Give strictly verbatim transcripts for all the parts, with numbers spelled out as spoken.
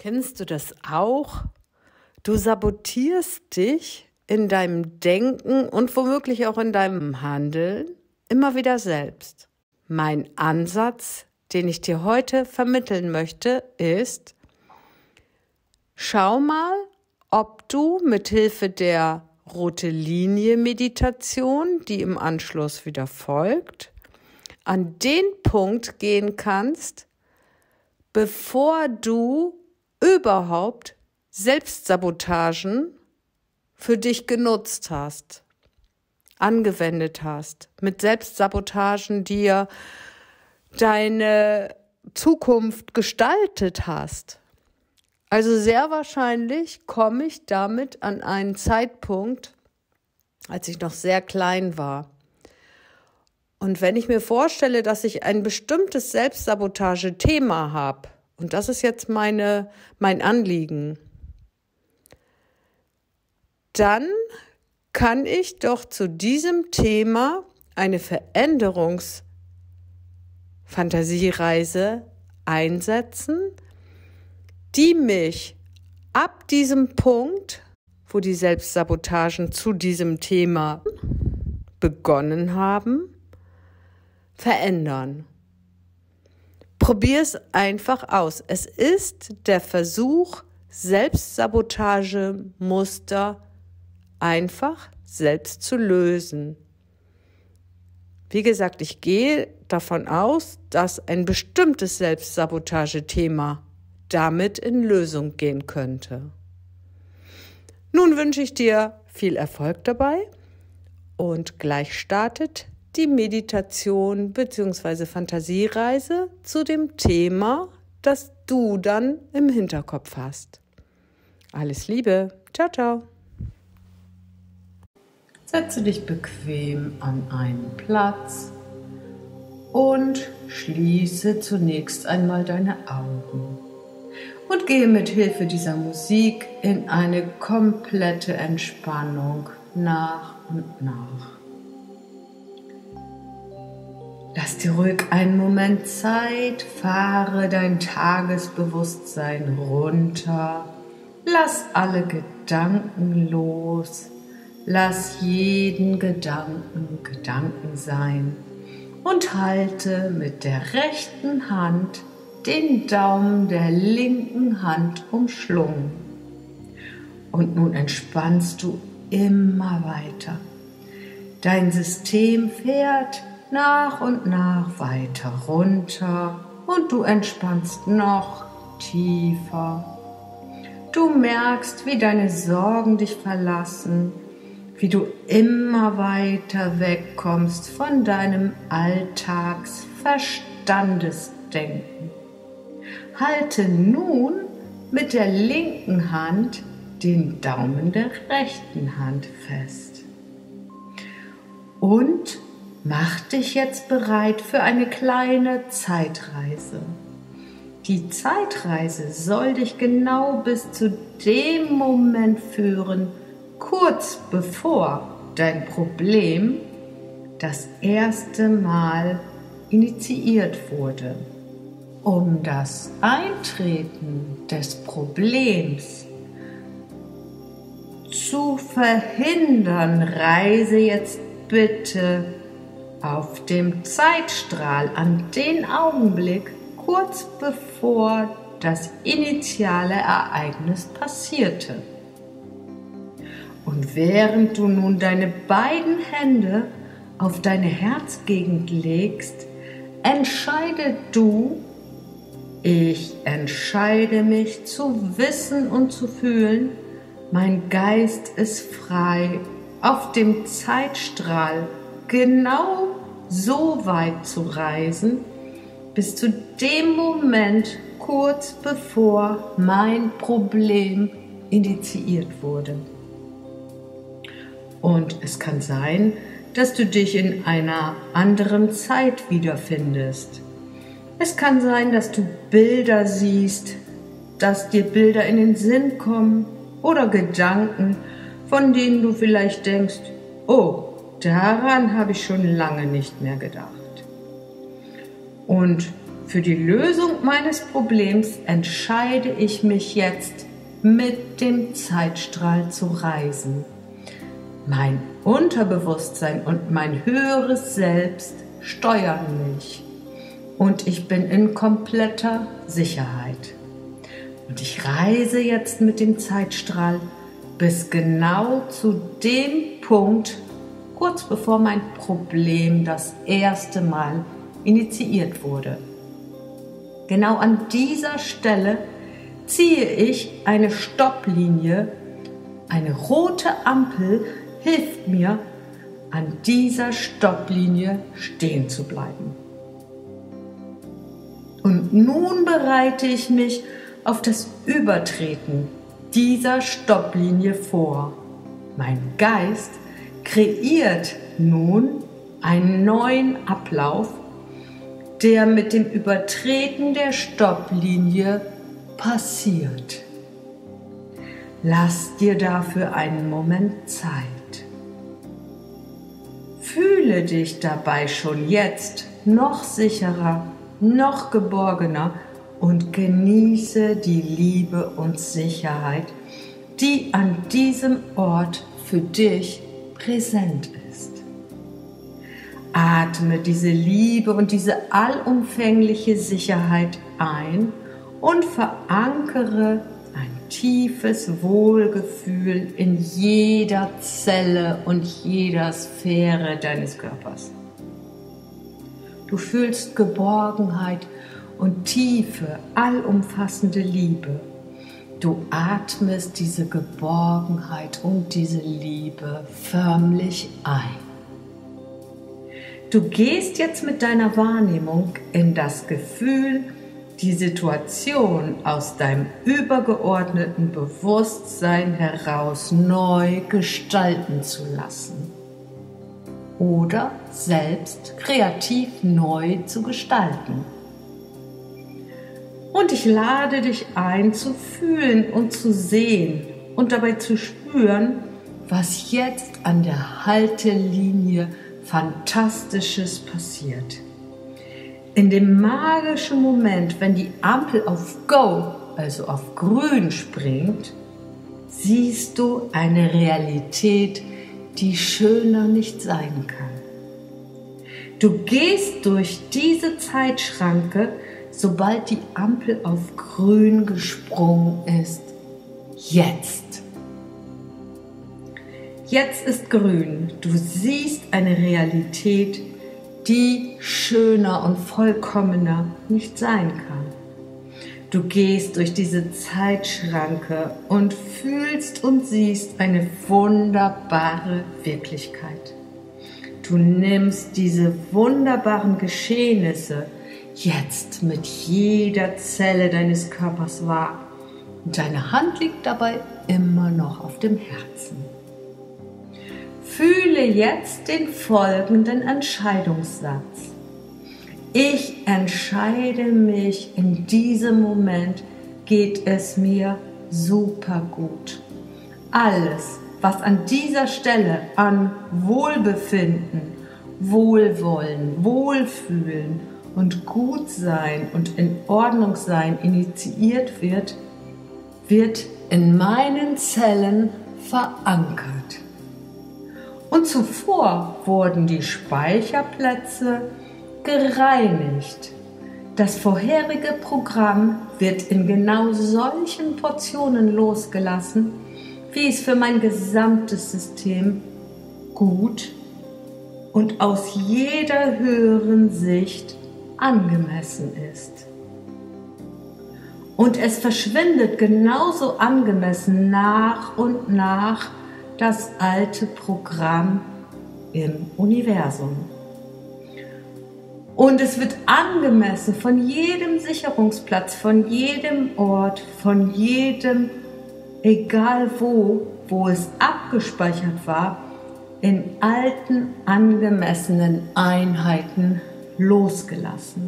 Kennst du das auch? Du sabotierst dich in deinem Denken und womöglich auch in deinem Handeln immer wieder selbst. Mein Ansatz, den ich dir heute vermitteln möchte, ist: Schau mal, ob du mithilfe der Rote-Linie-Meditation, die im Anschluss wieder folgt, an den Punkt gehen kannst, bevor du überhaupt Selbstsabotagen für dich genutzt hast, angewendet hast, mit Selbstsabotagen dir deine Zukunft gestaltet hast. Also sehr wahrscheinlich komme ich damit an einen Zeitpunkt, als ich noch sehr klein war. Und wenn ich mir vorstelle, dass ich ein bestimmtes Selbstsabotage-Thema habe, und das ist jetzt meine, mein Anliegen, dann kann ich doch zu diesem Thema eine Veränderungsfantasiereise einsetzen, die mich ab diesem Punkt, wo die Selbstsabotagen zu diesem Thema begonnen haben, verändern. Probier es einfach aus. Es ist der Versuch, Selbstsabotagemuster einfach selbst zu lösen. Wie gesagt, ich gehe davon aus, dass ein bestimmtes Selbstsabotagethema damit in Lösung gehen könnte. Nun wünsche ich dir viel Erfolg dabei und gleich startet die Meditation bzw. Fantasiereise zu dem Thema, das du dann im Hinterkopf hast. Alles Liebe. Ciao, ciao. Setze dich bequem an einen Platz und schließe zunächst einmal deine Augen und gehe mit Hilfe dieser Musik in eine komplette Entspannung nach und nach. Lass dir ruhig einen Moment Zeit, fahre dein Tagesbewusstsein runter, lass alle Gedanken los, lass jeden Gedanken Gedanken sein und halte mit der rechten Hand den Daumen der linken Hand umschlungen. Und nun entspannst du immer weiter. Dein System fährt nach und nach weiter runter und du entspannst noch tiefer. Du merkst, wie deine Sorgen dich verlassen, wie du immer weiter wegkommst von deinem Alltagsverstandesdenken. Halte nun mit der linken Hand den Daumen der rechten Hand fest. Und mach dich jetzt bereit für eine kleine Zeitreise. Die Zeitreise soll dich genau bis zu dem Moment führen, kurz bevor dein Problem das erste Mal initiiert wurde. Um das Eintreten des Problems zu verhindern, reise jetzt bitte auf dem Zeitstrahl an den Augenblick, kurz bevor das initiale Ereignis passierte. Und während du nun deine beiden Hände auf deine Herzgegend legst, entscheide du: Ich entscheide mich zu wissen und zu fühlen, mein Geist ist frei, auf dem Zeitstrahl genau so weit zu reisen, bis zu dem Moment, kurz bevor mein Problem initiiert wurde. Und es kann sein, dass du dich in einer anderen Zeit wiederfindest. Es kann sein, dass du Bilder siehst, dass dir Bilder in den Sinn kommen oder Gedanken, von denen du vielleicht denkst: Oh, daran habe ich schon lange nicht mehr gedacht. Und für die Lösung meines Problems entscheide ich mich jetzt, mit dem Zeitstrahl zu reisen. Mein Unterbewusstsein und mein höheres Selbst steuern mich und ich bin in kompletter Sicherheit. Und ich reise jetzt mit dem Zeitstrahl bis genau zu dem Punkt, kurz bevor mein Problem das erste Mal initiiert wurde. Genau an dieser Stelle ziehe ich eine Stopplinie. Eine rote Ampel hilft mir, an dieser Stopplinie stehen zu bleiben. Und nun bereite ich mich auf das Übertreten dieser Stopplinie vor. Mein Geist kreiert nun einen neuen Ablauf, der mit dem Übertreten der Stopplinie passiert. Lass dir dafür einen Moment Zeit. Fühle dich dabei schon jetzt noch sicherer, noch geborgener und genieße die Liebe und Sicherheit, die an diesem Ort für dich präsent ist. Atme diese Liebe und diese allumfängliche Sicherheit ein und verankere ein tiefes Wohlgefühl in jeder Zelle und jeder Sphäre deines Körpers. Du fühlst Geborgenheit und tiefe, allumfassende Liebe. Du atmest diese Geborgenheit und diese Liebe förmlich ein. Du gehst jetzt mit deiner Wahrnehmung in das Gefühl, die Situation aus deinem übergeordneten Bewusstsein heraus neu gestalten zu lassen oder selbst kreativ neu zu gestalten. Und ich lade dich ein, zu fühlen und zu sehen und dabei zu spüren, was jetzt an der Haltelinie Fantastisches passiert. In dem magischen Moment, wenn die Ampel auf Go, also auf Grün springt, siehst du eine Realität, die schöner nicht sein kann. Du gehst durch diese Zeitschranke, sobald die Ampel auf Grün gesprungen ist. Jetzt. Jetzt ist Grün. Du siehst eine Realität, die schöner und vollkommener nicht sein kann. Du gehst durch diese Zeitschranke und fühlst und siehst eine wunderbare Wirklichkeit. Du nimmst diese wunderbaren Geschehnisse jetzt mit jeder Zelle deines Körpers wahr und deine Hand liegt dabei immer noch auf dem Herzen. Fühle jetzt den folgenden Entscheidungssatz. Ich entscheide mich, in diesem Moment geht es mir super gut. Alles, was an dieser Stelle an Wohlbefinden, Wohlwollen, Wohlfühlen und Gutsein und in Ordnung sein initiiert wird, wird in meinen Zellen verankert. Und zuvor wurden die Speicherplätze gereinigt. Das vorherige Programm wird in genau solchen Portionen losgelassen, wie es für mein gesamtes System gut und aus jeder höheren Sicht angemessen ist. Und es verschwindet genauso angemessen nach und nach das alte Programm im Universum. Und es wird angemessen von jedem Sicherungsplatz, von jedem Ort, von jedem, egal wo, wo es abgespeichert war, in alten, angemessenen Einheiten losgelassen.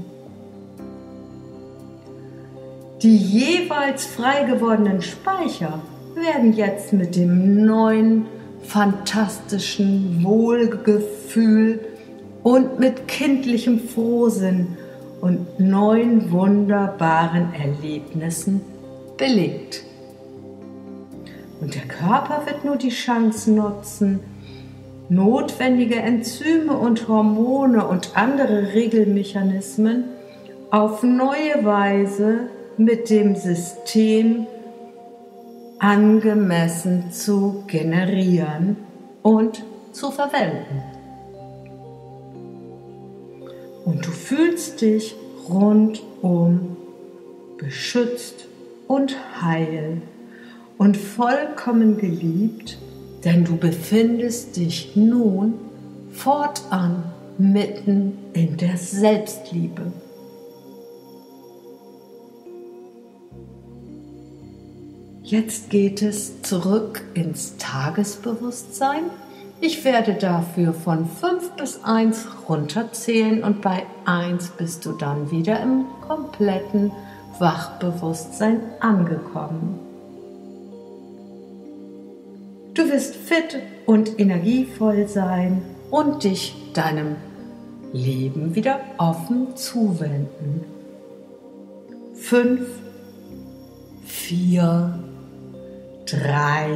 Die jeweils frei gewordenen Speicher werden jetzt mit dem neuen, fantastischen Wohlgefühl und mit kindlichem Frohsinn und neuen wunderbaren Erlebnissen belegt. Und der Körper wird nur die Chance nutzen, notwendige Enzyme und Hormone und andere Regelmechanismen auf neue Weise mit dem System angemessen zu generieren und zu verwenden. Und du fühlst dich rundum beschützt und heil und vollkommen geliebt, denn du befindest dich nun fortan mitten in der Selbstliebe. Jetzt geht es zurück ins Tagesbewusstsein. Ich werde dafür von fünf bis eins runterzählen und bei eins bist du dann wieder im kompletten Wachbewusstsein angekommen. Du wirst fit und energievoll sein und dich deinem Leben wieder offen zuwenden. Fünf, vier, drei,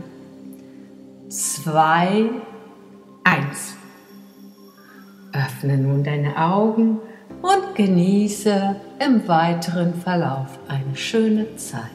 zwei, eins. Öffne nun deine Augen und genieße im weiteren Verlauf eine schöne Zeit.